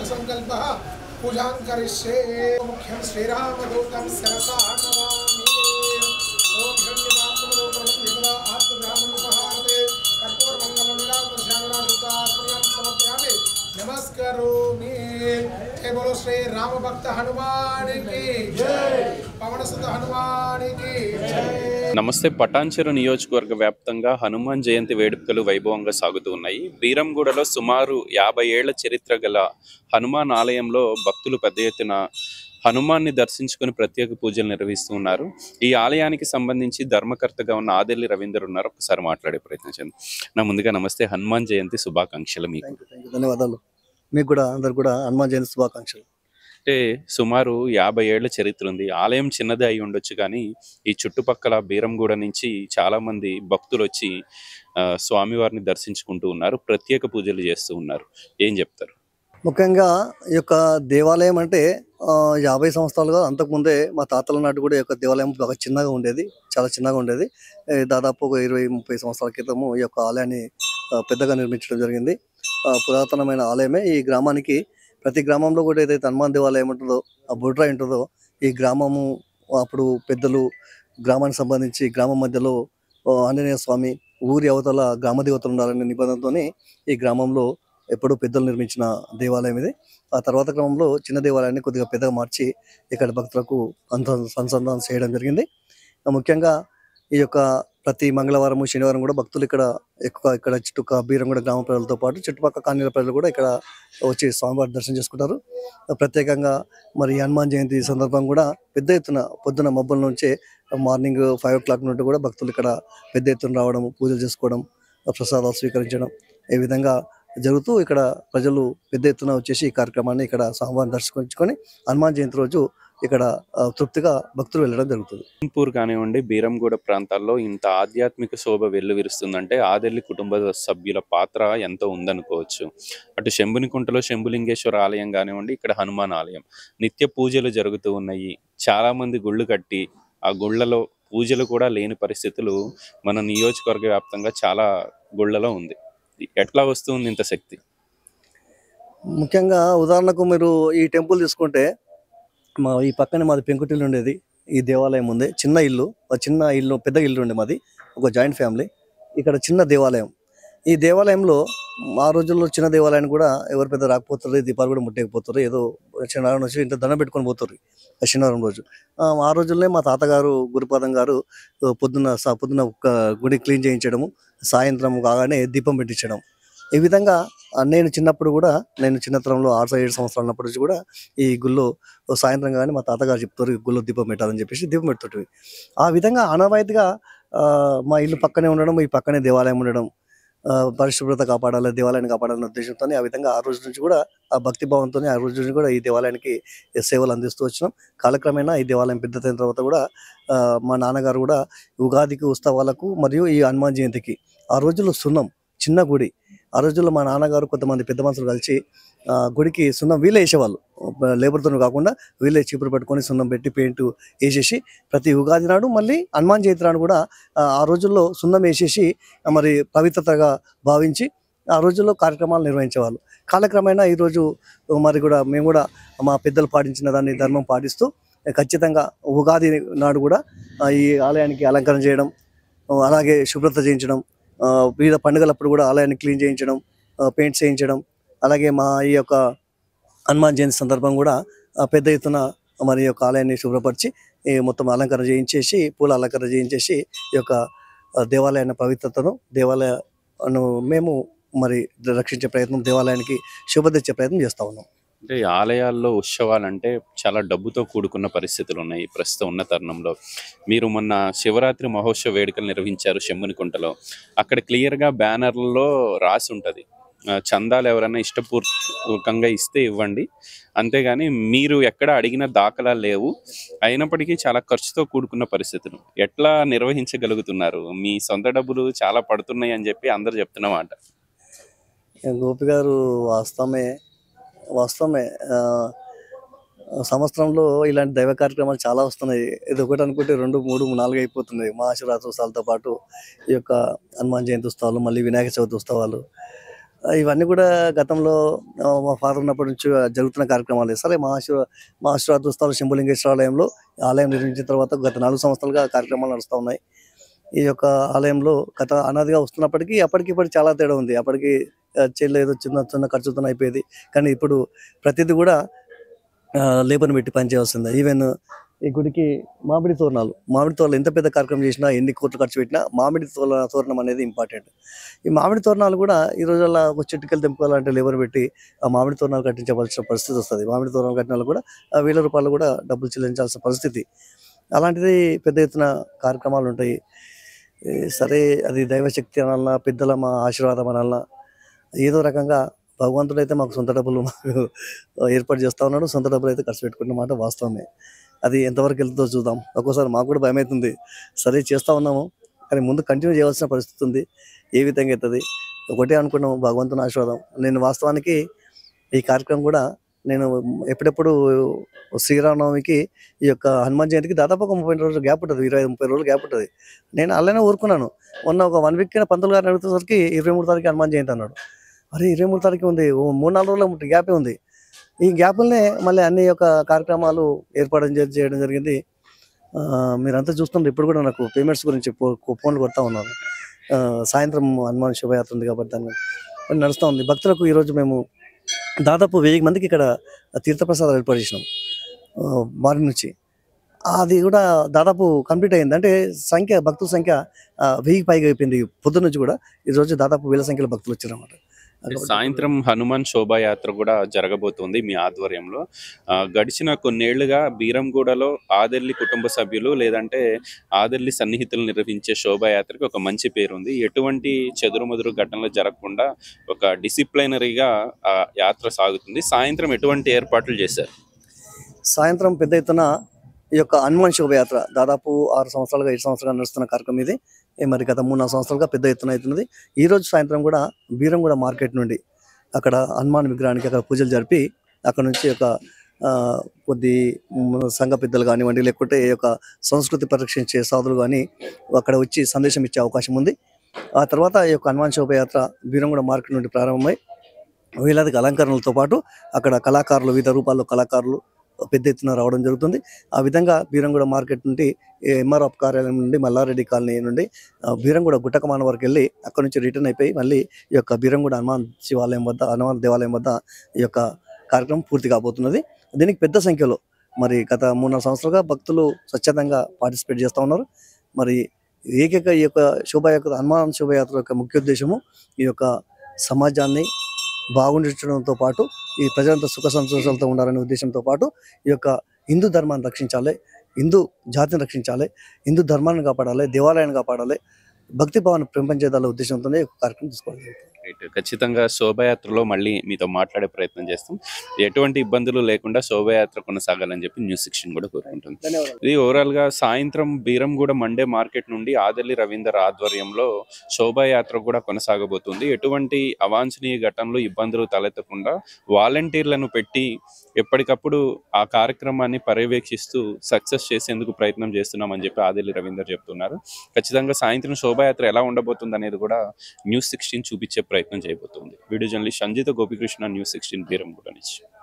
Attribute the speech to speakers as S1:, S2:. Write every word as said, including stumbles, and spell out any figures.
S1: संकल्पः पूजां करिष्ये मुख्यं श्रीरामदूतं शिरसा नमामि ओम शून्यमात्मरूपणं यदा आत्मब्राह्मणोपहारते कर्पूरमङ्गलनिरामश्यामराजुतास्मयं समर्पयामि नमस्करोमि। हे बोलो श्री राम भक्त हनुमान की जय, पवन सुत हनुमान की जय।
S2: నమస్తే. పటాన్చెరు నియోజకవర్గ వ్యాప్తంగా హనుమాన్ జయంతి వేడుకలు వైభవంగా సాగుతూ ఉన్నాయి. బీరంగూడలో సుమారు యాభై ఏళ్ల చరిత్ర గల హనుమాన్ ఆలయంలో భక్తులు పెద్ద ఎత్తున హనుమాన్ని దర్శించుకుని ప్రత్యేక పూజలు నిర్వహిస్తూ ఉన్నారు. ఈ ఆలయానికి సంబంధించి ధర్మకర్తగా ఉన్న ఆదెల్లి రవీందర్ ఉన్నారు. ఒకసారి మాట్లాడే ప్రయత్నం చేయండి. నా ముందుగా నమస్తే, హనుమాన్ జయంతి శుభాకాంక్షలు మీకు.
S3: ధన్యవాదాలు. మీకు కూడా అందరు కూడా హనుమాన్ జయంతి శుభాకాంక్షలు.
S2: అంటే సుమారు యాభై ఏళ్ల చరిత్ర ఉంది. ఆలయం చిన్నదే అయి ఉండొచ్చు, కానీ ఈ చుట్టుపక్కల బీరంగూడ నుంచి చాలా మంది భక్తులు వచ్చి స్వామివారిని దర్శించుకుంటూ ఉన్నారు, ప్రత్యేక పూజలు చేస్తూ ఉన్నారు. ఏం చెప్తారు?
S3: ముఖ్యంగా ఈ యొక్క దేవాలయం అంటే యాభై సంవత్సరాలుగా అంతకుముందే మా తాతల నాటి కూడా ఈ యొక్క దేవాలయం బాగా చిన్నగా ఉండేది, చాలా చిన్నగా ఉండేది. దాదాపు ఒక ఇరవై ముప్పై సంవత్సరాల క్రితము ఈ యొక్క ఆలయాన్ని పెద్దగా నిర్మించడం జరిగింది. పురాతనమైన ఆలయమే. ఈ గ్రామానికి ప్రతి గ్రామంలో కూడా ఏదైతే హనుమాన్ దేవాలయం ఉంటుందో, ఆ బొడ్రాయి ఉంటుందో, ఈ గ్రామము అప్పుడు పెద్దలు గ్రామానికి సంబంధించి గ్రామం మధ్యలో ఆంజనేయ స్వామి, ఊరి అవతల గ్రామ దేవతలు ఉండాలనే నిబంధనతో ఈ గ్రామంలో ఎప్పుడూ పెద్దలు నిర్మించిన దేవాలయం ఇది. ఆ తర్వాత క్రమంలో చిన్న దేవాలయాన్ని కొద్దిగా పెద్దగా మార్చి ఇక్కడ భక్తులకు అంత అనుసంధానం చేయడం జరిగింది. ముఖ్యంగా ఈ యొక్క ప్రతి మంగళవారం శనివారం కూడా భక్తులు ఇక్కడ ఎక్కువ ఇక్కడ చుట్టుక బీరంగూడ గ్రామ ప్రజలతో పాటు చుట్టుపక్కల కాలనీల ప్రజలు కూడా ఇక్కడ వచ్చి స్వామివారి దర్శనం చేసుకుంటారు. ప్రత్యేకంగా మరి హనుమాన్ జయంతి సందర్భం కూడా పెద్ద ఎత్తున పొద్దున మబ్బుల నుంచే మార్నింగ్ ఫైవ్ ఓ క్లాక్ నుండి కూడా భక్తులు ఇక్కడ పెద్ద ఎత్తున రావడం, పూజలు చేసుకోవడం, ప్రసాదాలు స్వీకరించడం, ఈ విధంగా జరుగుతూ ఇక్కడ ప్రజలు పెద్ద ఎత్తున వచ్చేసి ఈ కార్యక్రమాన్ని ఇక్కడ స్వామివారిని దర్శించుకొని హనుమాన్ జయంతి రోజు ఇక్కడ తృప్తిగా భక్తులు వెళ్ళడం జరుగుతుంది.
S2: పూర్ కానివ్వండి, బీరంగూడ ప్రాంతాల్లో ఇంత ఆధ్యాత్మిక శోభ వెల్లువిరుస్తుందంటే ఆదెల్లి కుటుంబ సభ్యుల పాత్ర ఎంతో ఉందనుకోవచ్చు. అటు శంభునికుంటలో శంభులింగేశ్వర ఆలయం కానివ్వండి, ఇక్కడ హనుమాన్ ఆలయం నిత్య పూజలు జరుగుతూ ఉన్నాయి. చాలా మంది గుళ్ళు కట్టి ఆ గుళ్ళలో పూజలు కూడా లేని పరిస్థితులు మన నియోజకవర్గ వ్యాప్తంగా చాలా గుళ్ళలో ఉంది. ఎట్లా వస్తుంది ఇంత శక్తి?
S3: ముఖ్యంగా ఉదాహరణకు మీరు ఈ టెంపుల్ తీసుకుంటే, మా ఈ పక్కనే మాది పెంకుటిల్లు ఉండేది. ఈ దేవాలయం ఉంది, చిన్న ఇల్లు, చిన్న ఇల్లు పెద్ద ఇల్లు ఉండే మాది, ఒక జాయింట్ ఫ్యామిలీ. ఇక్కడ చిన్న దేవాలయం. ఈ దేవాలయంలో ఆ రోజుల్లో చిన్న దేవాలయాన్ని కూడా ఎవరు పెద్ద రాకపోతారు, దీపాలు కూడా ముట్టేకపోతారు, ఏదో శనివారం వచ్చి ఇంత దండం పెట్టుకొని పోతారు శనివారం రోజు. ఆ రోజుల్లో మా తాతగారు గురుపాదం గారు పొద్దున్న పొద్దున్న గుడి క్లీన్ చేయించడము, సాయంత్రం కాగానే దీపం పెట్టించడం. ఈ విధంగా నేను చిన్నప్పుడు కూడా, నేను చిన్నతనంలో ఆరు ఏడు సంవత్సరాలు ఉన్నప్పటి నుంచి కూడా ఈ గుళ్ళో సాయంత్రం కానీ మా తాతగారు చెప్తారు గుళ్ళో దీపం పెట్టాలని చెప్పేసి దీపం పెడుతుంటుంది. ఆ విధంగా ఆనవాయితీగా మా ఇల్లు పక్కనే ఉండడం, ఈ పక్కనే దేవాలయం ఉండడం, పరిశుభ్రత కాపాడాలి, దేవాలయాన్ని కాపాడాలనే ఉద్దేశంతో ఆ విధంగా ఆ రోజు నుంచి కూడా ఆ భక్తి భావంతో ఆ రోజు నుంచి కూడా ఈ దేవాలయానికి సేవలు అందిస్తూ వచ్చినాం. కాలక్రమేణా ఈ దేవాలయం పెద్దదైన తర్వాత కూడా మా నాన్నగారు కూడా ఉగాదికి, ఉత్సవాలకు మరియు ఈ హనుమాన్ జయంతికి ఆ రోజుల్లో సున్నం, చిన్న గుడి, ఆ రోజుల్లో మా నాన్నగారు కొంతమంది పెద్ద మనుషులు కలిసి గుడికి సున్నం వీళ్ళే వేసేవాళ్ళు, లేబర్తో కాకుండా వీళ్ళే చీపురు పెట్టుకొని సున్నం పెట్టి పెయింట్ వేసేసి ప్రతి ఉగాది నాడు మళ్ళీ హనుమాన్ జయంతి నాడు కూడా ఆ రోజుల్లో సున్నం వేసేసి మరి పవిత్రతగా భావించి ఆ రోజుల్లో కార్యక్రమాలు నిర్వహించేవాళ్ళు. కాలక్రమేణా ఈరోజు మరి కూడా మేము కూడా మా పెద్దలు పాటించిన దాన్ని ధర్మం పాటిస్తూ ఖచ్చితంగా ఉగాది నాడు కూడా ఈ ఆలయానికి అలంకరణ చేయడం, అలాగే శుభ్రత చేయించడం, వివిధ పండుగలప్పుడు కూడా ఆలయాన్ని క్లీన్ చేయించడం, పెయింట్స్ చేయించడం, అలాగే మా ఈ యొక్క హనుమాన్ జయంతి సందర్భం కూడా పెద్ద ఎత్తున మరి యొక్క ఆలయాన్ని శుభ్రపరిచి మొత్తం అలంకరణ చేయించేసి, పూల అలంకరణ చేయించేసి ఈ యొక్క దేవాలయాన్ని పవిత్రతను, దేవాలయాన్ని మేము మరి రక్షించే ప్రయత్నం, దేవాలయానికి శుభ తెచ్చే ప్రయత్నం చేస్తూ ఉన్నాం.
S2: అంటే ఆలయాల్లో ఉత్సవాలంటే చాలా డబ్బుతో కూడుకున్న పరిస్థితులు ఉన్నాయి ప్రస్తుతం ఉన్న తరుణంలో. మీరు మొన్న శివరాత్రి మహోత్సవ వేడుకలు నిర్వహించారు శంభునికుంటలో. అక్కడ క్లియర్గా బ్యానర్లలో రాసి ఉంటుంది, చందాలు ఎవరైనా ఇష్టపూర్వకంగా ఇస్తే ఇవ్వండి, అంతేగాని మీరు ఎక్కడ అడిగిన దాఖలా లేవు. అయినప్పటికీ చాలా ఖర్చుతో కూడుకున్న పరిస్థితులు. ఎట్లా నిర్వహించగలుగుతున్నారు? మీ సొంత డబ్బులు చాలా పడుతున్నాయి అని చెప్పి అందరు చెప్తున్నమాట.
S3: గోపి గారు వాస్తవమే వాస్తవమే సంవత్సరంలో ఇలాంటి దైవ కార్యక్రమాలు చాలా వస్తున్నాయి. ఇది ఒకటి అనుకుంటే రెండు మూడు నాలుగు అయిపోతున్నాయి. మహాశివరాత్రి ఉత్సవాలతో పాటు ఈ యొక్క హనుమాన్ జయంతి ఉత్సవాలు, మళ్ళీ వినాయక చవితి ఉత్సవాలు, ఇవన్నీ కూడా గతంలో ఆ, మా ఫాదర్ ఉన్నప్పటి నుంచి జరుగుతున్న కార్యక్రమాలు. సరే మహాశివ మహాశివరాత్రి ఉత్సవాలు శంభులింగేశ్వర ఆలయంలో ఆలయం నిర్మించిన తర్వాత గత నాలుగు సంవత్సరాలుగా కార్యక్రమాలు నడుస్తూ ఉన్నాయి. ఈ యొక్క ఆలయంలో గత అనాదిగా వస్తున్నప్పటికీ అప్పటికి ఇప్పటికి చాలా తేడా ఉంది. అప్పటికి చెల్లి ఏదో చిన్న చిన్న ఖర్చుతో అయిపోయేది, కానీ ఇప్పుడు ప్రతిదీ కూడా లేబర్ని పెట్టి పనిచేయాల్సిందే. ఈవెన్ ఈ గుడికి మామిడి తోరణాలు మామిడి తోరణాలు ఎంత పెద్ద కార్యక్రమం చేసినా ఎన్ని కోట్లు ఖర్చు పెట్టినా మామిడి తోరణ తోరణం అనేది ఇంపార్టెంట్. ఈ మామిడి తోరణాలు కూడా ఈ రోజుల్లో ఒక చెట్టుకెళ్ళి తెంపుకోవాలంటే లేబర్ పెట్టి ఆ మామిడి తోరణాలు కట్టించవలసిన పరిస్థితి వస్తుంది. మామిడి తోరణాలు కట్టిన వాళ్ళు కూడా ఆ వేల రూపాయలు కూడా డబ్బులు చెల్లించాల్సిన పరిస్థితి. అలాంటిది పెద్ద ఎత్తున కార్యక్రమాలు ఉంటాయి. ఈ సరే అది దైవశక్తి అనాలన్నా పెద్దల మా ఆశీర్వాదం అనాలన్నా ఏదో రకంగా భగవంతుడు అయితే మాకు సొంత డబ్బులు మాకు ఏర్పాటు చేస్తూ ఉన్నాడు. సొంత డబ్బులు అయితే ఖర్చు పెట్టుకున్న మాట వాస్తవమే. అది ఎంతవరకు వెళ్తుందో చూద్దాం. ఒక్కోసారి మాకు కూడా భయం అవుతుంది. సరే చేస్తూ ఉన్నాము, కానీ ముందు కంటిన్యూ చేయవలసిన పరిస్థితి ఉంది. ఏ విధంగా అవుతుంది ఒకటే అనుకున్నాము, భగవంతుని ఆశీర్వాదం. నేను వాస్తవానికి ఈ కార్యక్రమం కూడా నేను ఎప్పుడెప్పుడు శ్రీరామనవమికి ఈ యొక్క హనుమాన్ జయంతికి దాదాపు ఒక ముప్పై రోజులు గ్యాప్ ఉంటుంది, ఇరవై ముప్పై రోజులు గ్యాప్ ఉంటుంది. నేను అలానే ఊరుకున్నాను. మొన్న ఒక వన్ వీక్ కింద పంతులు గారిని అడుగుతేసరికి ఇరవై మూడు తారీఖు హనుమాన్ జయంతి అన్నాడు. అరే ఇరవై మూడు తారీఖు ఉంది, ఓ మూడు నాలుగు రోజుల గ్యాపే ఉంది. ఈ గ్యాపులనే మళ్ళీ అన్ని యొక్క కార్యక్రమాలు ఏర్పాటు చేయడం జరిగింది. మీరంతా చూస్తున్నారు, ఇప్పుడు కూడా నాకు పేమెంట్స్ గురించి ఫోన్లు కొడతా ఉన్నారు. సాయంత్రం హనుమాన్ శోభయాత్ర ఉంది కాబట్టి దాన్ని నడుస్తూ ఉంది. భక్తులకు ఈరోజు మేము దాదాపు వెయ్యి మందికి ఇక్కడ తీర్థప్రసాదాలు ఏర్పాటు చేసినాం మార్నింగ్ నుంచి. అది కూడా దాదాపు కంప్లీట్ అయింది. అంటే సంఖ్య భక్తుల సంఖ్య వెయ్యికి పైగా అయిపోయింది. పొద్దున్న నుంచి కూడా ఈరోజు దాదాపు వేల సంఖ్యలో భక్తులు వచ్చారన్నమాట.
S2: సాయంత్రం హనుమాన్ శోభాయాత్ర కూడా జరగబోతుంది మీ ఆధ్వర్యంలో. గడిచిన కొన్నేళ్లుగా బీరంగూడలో ఆదెల్లి కుటుంబ సభ్యులు లేదంటే ఆదెల్లి సన్నిహితులు నిర్వహించే శోభాయాత్రకి ఒక మంచి పేరు ఉంది. ఎటువంటి చెదురుమదురు ఘటనలు జరగకుండా ఒక డిసిప్లైనరీగా ఆ యాత్ర సాగుతుంది. సాయంత్రం ఎటువంటి ఏర్పాట్లు చేశారు?
S3: సాయంత్రం పెద్ద ఎత్తున ఈ యొక్క హనుమాన్ శోభయాత్ర దాదాపు ఆరు సంవత్సరాలుగా ఐదు సంవత్సరాలుగా నడుస్తున్న కార్యక్రమం ఇది. మరి గత మూడు నాలుగు సంవత్సరాలుగా పెద్ద ఎత్తున అవుతున్నది. ఈ రోజు సాయంత్రం కూడా బీరంగూడ మార్కెట్ నుండి అక్కడ హనుమాన్ విగ్రహానికి అక్కడ పూజలు జరిపి అక్కడ నుంచి ఒక కొద్ది సంఘ పెద్దలు కానివ్వండి లేకుంటే ఈ యొక్క సంస్కృతి పరిరక్షించే సాధులు కానీ అక్కడ వచ్చి సందేశం ఇచ్చే అవకాశం ఉంది. ఆ తర్వాత ఈ యొక్క హనుమాన్ శోభయాత్ర బీరంగూడ మార్కెట్ నుండి ప్రారంభమై వేలాదికి అలంకరణలతో పాటు అక్కడ కళాకారులు వివిధ రూపాల్లో కళాకారులు పెద్ద ఎత్తున రావడం జరుగుతుంది. ఆ విధంగా బీరంగూడ మార్కెట్ నుండి ఎంఆర్ఎఫ్ కార్యాలయం నుండి మల్లారెడ్డి కాలనీ నుండి బీరంగూడ గుట్టకమాన వరకు వెళ్ళి అక్కడ నుంచి రిటర్న్ అయిపోయి మళ్ళీ ఈ యొక్క బీరంగూడ హనుమాన్ శివాలయం వద్ద హనుమాన్ దేవాలయం వద్ద ఈ యొక్క కార్యక్రమం పూర్తి కాబోతున్నది. దీనికి పెద్ద సంఖ్యలో మరి గత మూడు నాలుగు సంవత్సరాలుగా భక్తులు స్వచ్ఛందంగా పార్టిసిపేట్ చేస్తూ ఉన్నారు. మరి ఏకైక ఈ యొక్క శోభాయాత్ర హనుమాన్ శోభయాత్ర యొక్క ముఖ్య ఉద్దేశము ఈ యొక్క సమాజాన్ని బాగుండడంతో పాటు ఈ ప్రజలంతా సుఖ సంతోషాలతో ఉండాలనే ఉద్దేశంతో పాటు ఈ యొక్క హిందూ ధర్మాన్ని రక్షించాలి, హిందూ జాతిని రక్షించాలి, హిందూ ధర్మాన్ని కాపాడాలి, దేవాలయాన్ని కాపాడాలి, భక్తి భావాన్ని పెంపొందేదాల ఉద్దేశంతోనే కార్యక్రమం తీసుకోవాలి.
S2: ఖచ్చితంగా శోభాయాత్రలో మళ్ళీ మీతో మాట్లాడే ప్రయత్నం చేస్తాం. ఎటువంటి ఇబ్బందులు లేకుండా శోభాయాత్ర కొనసాగాలని చెప్పి న్యూస్ సెక్షన్ కూడా కోరుకుంటుంది. ఇది ఓవరాల్ గా సాయంత్రం బీరంగూడ మండే మార్కెట్ నుండి ఆదెల్లి రవీందర్ ఆధ్వర్యంలో శోభాయాత్ర కూడా కొనసాగబోతుంది. ఎటువంటి అవాంఛనీయ ఘటనలు ఇబ్బందులు తలెత్తకుండా వాలంటీర్లను పెట్టి ఎప్పటికప్పుడు ఆ కార్యక్రమాన్ని పర్యవేక్షిస్తూ సక్సెస్ చేసేందుకు ప్రయత్నం చేస్తున్నామని చెప్పి ఆదెల్లి రవీందర్ చెప్తున్నారు. ఖచ్చితంగా సాయంత్రం శోభాయాత్ర ఎలా ఉండబోతుంది అనేది కూడా న్యూస్ సిక్స్టీన్ చూపించే ప్రయత్నం చేయబోతుంది. Video journalist Sanjitha Gopikrishna, news sixteen Beeramguda నుంచి.